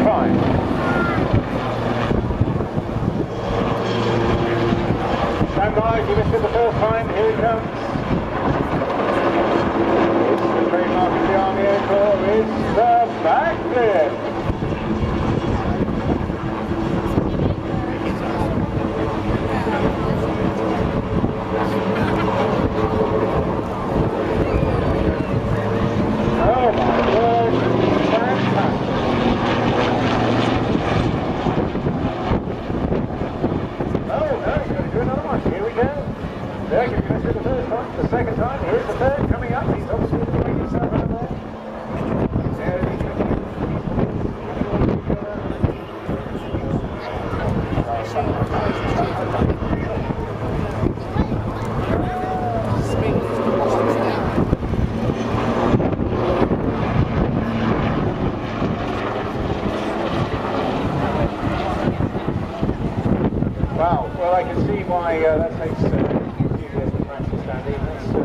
climb. Stand by, if you missed it the first time, here it comes. It's the trademark of the Army Air Corps, it's the backflip. Oh my word, fantastic. Oh no, you've got to do another one. Here we go. There, you're going to do the first time, the second time. Here's the third coming up. He's obviously doing himself out there. There he goes. Wow, well I can see why that takes